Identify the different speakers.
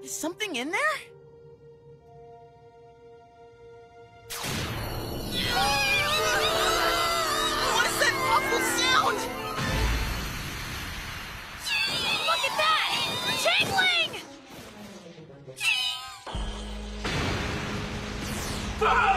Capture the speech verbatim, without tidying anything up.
Speaker 1: Is something in there? What is that awful sound?
Speaker 2: Look at that! Tingling!
Speaker 3: Ah!